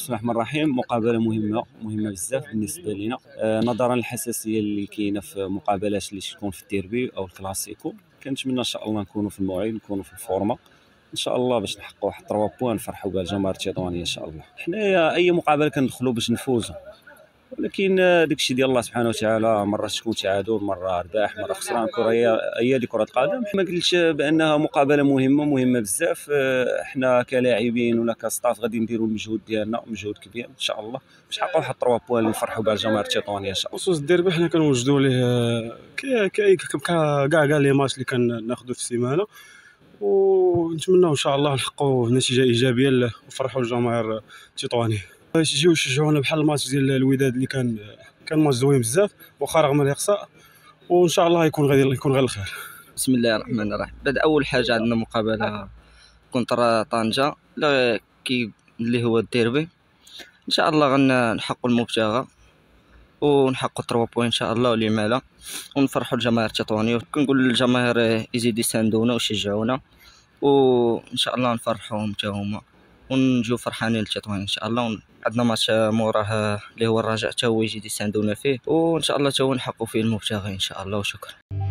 بسم الله الرحمن الرحيم. مقابله مهمه بزاف بالنسبه لنا، نظرا للحساسيه اللي كاينه في مقابلات اللي تكون في الديربي او الكلاسيكو. كنتمنى ان شاء الله نكونوا في الموعد، نكونوا في الفورمه ان شاء الله باش نحققوا واحد 3 بوان نفرحوا بها الجماهير التطوانيه ان شاء الله. حنايا اي مقابله كندخلوا باش نفوزوا، ولكن داكشي ديال الله سبحانه وتعالى، مره تكون تعادل، مره رباح، مره خسران. الكره هي دي كره القدم. ما قلتش بانها مقابله مهمه بزاف. حنا كلاعبين ولا كستاف غادي نديروا المجهود ديالنا، مجهود كبير ان شاء الله باش نحققوا واحد 3 بوان اللي نفرحوا بها الجماهير التطوانيه ان شاء الله. بخصوص الديربي حنا كنوجدوا ليه كاع لي ماتش اللي كناخذوا في السيمانه، ونتمنوا ان شاء الله نحققوا نتيجه ايجابيه ونفرحوا الجماهير التطوانيه. يجيو يشجعونا بحال الماتش ديال الوداد اللي كان ماتش زوين بزاف واخا رغم الاقصاء، وان شاء الله يكون غير الخير. بسم الله الرحمن الرحيم. بعد اول حاجه عندنا مقابله كونترا طنجه اللي هو الديربي. ان شاء الله غنحققوا المبتغى ونحققوا 3 بوين ان شاء الله وليمالا، ونفرحوا الجماهير التطوانيه. كنقول للجماهير يزيدوا يساندونا ويشجعونا، وان شاء الله نفرحوهم حتى هما ونجيو فرحانين للتطوان ان شاء الله. عندنا ماتش موراه اللي هو الرجاء حتى هو يزيد يساندونا فيه، وان شاء الله حتى هو نحققوا فيه المبتغى ان شاء الله. وشكرا.